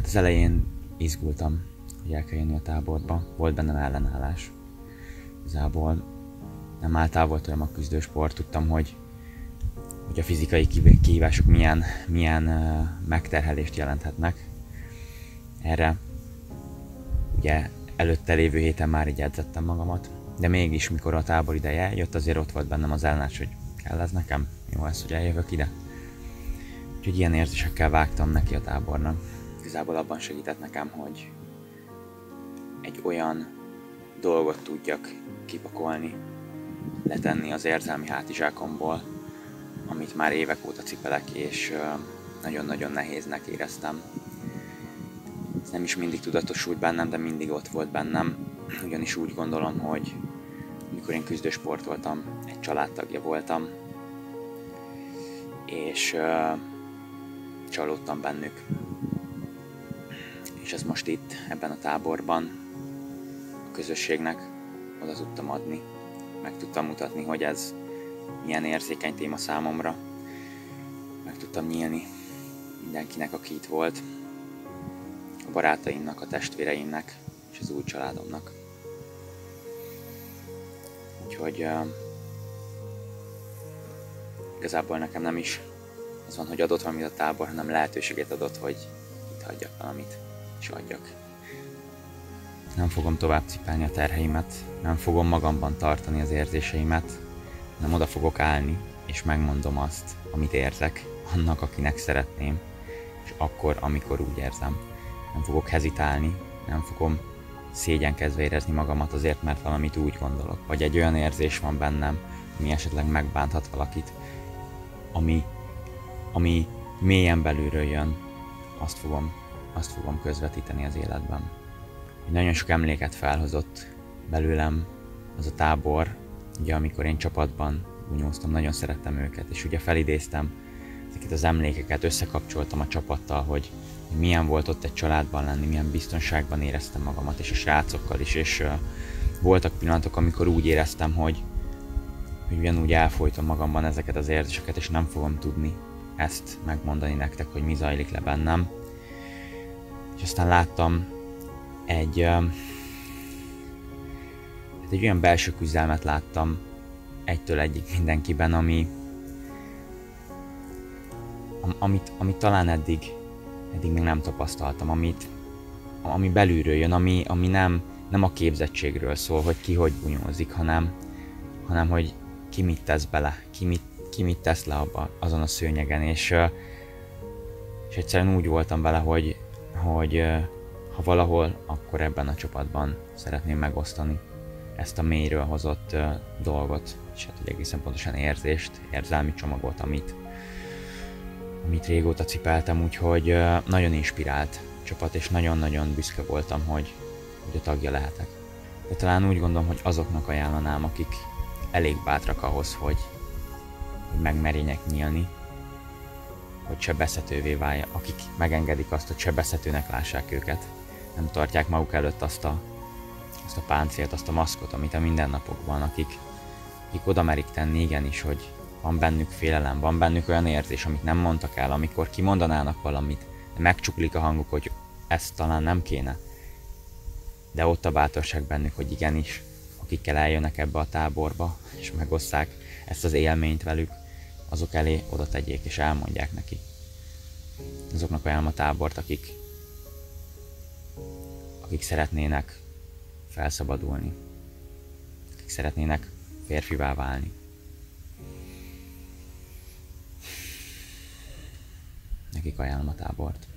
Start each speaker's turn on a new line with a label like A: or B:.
A: Az elején izgultam, hogy el kell jönni a táborba. Volt bennem ellenállás. Igazából nem áll távol tőlem a küzdősport. Tudtam, hogy a fizikai kihívások milyen megterhelést jelenthetnek. Erre ugye előtte lévő héten már így edzettem magamat, de mégis, mikor a tábor ideje eljött, azért ott volt bennem az ellenállás, hogy kell ez nekem? Jó ez, hogy eljövök ide? Úgyhogy ilyen érzésekkel vágtam neki a tábornak. Igazából abban segített nekem, hogy egy olyan dolgot tudjak kipakolni, letenni az érzelmi hátizsákomból, amit már évek óta cipelek, és nagyon-nagyon nehéznek éreztem. Ez nem is mindig tudatosult bennem, de mindig ott volt bennem. Ugyanis úgy gondolom, hogy amikor én küzdősportoltam, egy családtagja voltam, és csalódtam bennük. És ez most itt, ebben a táborban, a közösségnek oda tudtam adni. Meg tudtam mutatni, hogy ez milyen érzékeny téma számomra. Meg tudtam nyílni mindenkinek, aki itt volt. A barátaimnak, a testvéreimnek és az új családomnak. Úgyhogy igazából nekem nem is az van, hogy adott valamit a tábor, hanem lehetőséget adott, hogy itt hagyjak valamit, és adjak. Nem fogom tovább cipelni a terheimet, nem fogom magamban tartani az érzéseimet, hanem oda fogok állni, és megmondom azt, amit érzek, annak, akinek szeretném, és akkor, amikor úgy érzem. Nem fogok hezitálni, nem fogom szégyenkezve érezni magamat azért, mert valamit úgy gondolok, vagy egy olyan érzés van bennem, ami esetleg megbánthat valakit, ami mélyen belülről jön, azt fogom közvetíteni az életben. Nagyon sok emléket felhozott belőlem az a tábor, ugye amikor én csapatban bunyóztam, nagyon szerettem őket, és ugye felidéztem ezeket az emlékeket, összekapcsoltam a csapattal, hogy milyen volt ott egy családban lenni, milyen biztonságban éreztem magamat, és a srácokkal is, és voltak pillanatok, amikor úgy éreztem, hogy ugyanúgy elfolytom magamban ezeket az érzéseket, és nem fogom tudni ezt megmondani nektek, hogy mi zajlik le bennem. És aztán láttam egy olyan belső küzdelmet láttam egytől egyig mindenkiben, amit talán eddig még nem tapasztaltam, ami belülről jön, ami nem a képzettségről szól, hogy ki hogy bunyózik, hanem hogy ki mit tesz bele, ki mit tesz le azon a szőnyegen, és egyszerűen úgy voltam vele, hogy ha valahol, akkor ebben a csapatban szeretném megosztani ezt a mélyről hozott dolgot, és hát ugye egészen pontosan érzést, érzelmi csomagot, amit régóta cipeltem, úgyhogy nagyon inspirált csapat, és nagyon-nagyon büszke voltam, hogy a tagja lehetek. De talán úgy gondolom, hogy azoknak ajánlanám, akik elég bátrak ahhoz, hogy megmerjenek nyílni, hogy sebezhetővé válja, akik megengedik azt, hogy sebezhetőnek lássák őket, nem tartják maguk előtt azt a páncélt, azt a maszkot, amit a mindennapokban, akik oda merik tenni, igenis, hogy van bennük félelem, van bennük olyan érzés, amit nem mondtak el, amikor kimondanának valamit, de megcsuklik a hanguk, hogy ezt talán nem kéne. De ott a bátorság bennük, hogy igenis, akikkel eljönnek ebbe a táborba, és megosszák ezt az élményt velük, azok elé oda tegyék, és elmondják neki. Azoknak ajánlom a tábort, akik szeretnének felszabadulni, akik szeretnének férfivá válni. Nekik ajánlom a tábort.